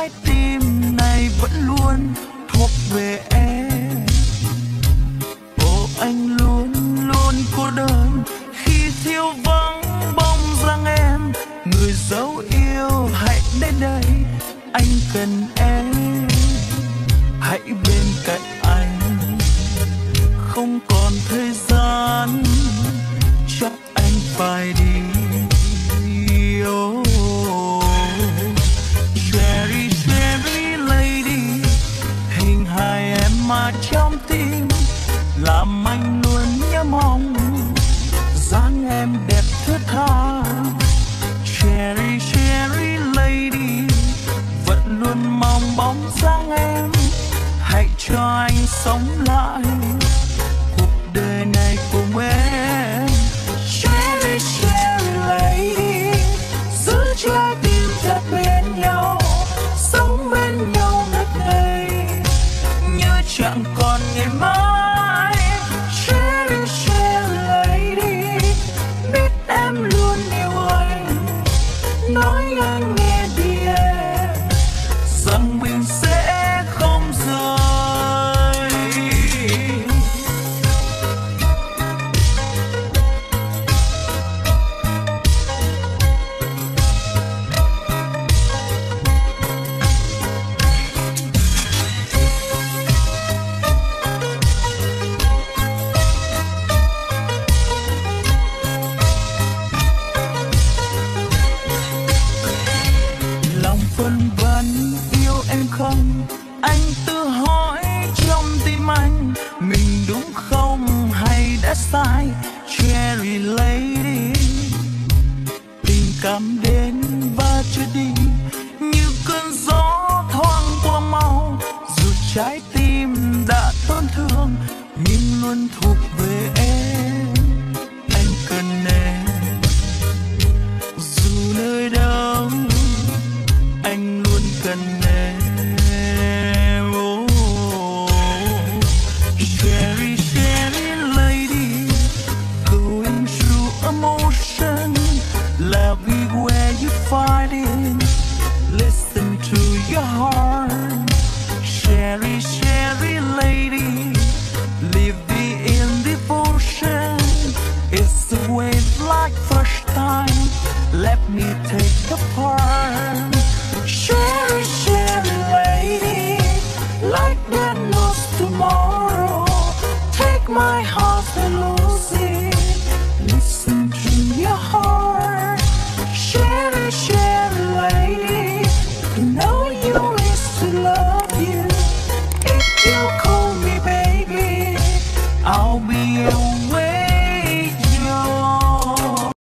trái tim này vẫn luôn thuộc về em. Ồ anh luôn luôn cô đơn khi thiếu vắng bóng dáng em. Người dấu yêu hãy đến đây, anh cần em. Hãy bên cạnh anh, không còn thời gian chắc anh phải đi. Oh, Cherry Cherry Lady, hình hài em mà trong tim làm anh luôn nhớ mong. Dáng em đẹp thướt tha, Cherry Cherry Lady, vẫn luôn mong bóng dáng em. Hãy cho anh sống lại cuộc đời này cùng em. Cherry Cherry Lady, giữ trái tim thật bên nhau, sống bên nhau ngất ngây như chẳng còn ngày mai. Cherry Cherry Lady, biết em luôn yêu anh, nói anh nghe đi em rằng mình sẽ không rời. Lòng phân vân yêu em không, anh tự hỏi trong tim anh, mình đúng không hay đã sai. Cherry Lady, tình cảm đến và chưa đi như cơn gió thoáng qua mau. Dù trái tim đã tổn thương nhưng luôn thuộc về em. Anh cần em dù nơi đâu, anh luôn cần em. Oh, Cherry Cherry Lady, going through emotion, love is where you find it. Listen to your heart. Cherry Cherry Lady, live in devotion. It's a wave like first time, let me take a part. Cherry Cherry Lady, like there knows tomorrow, take my heart alone.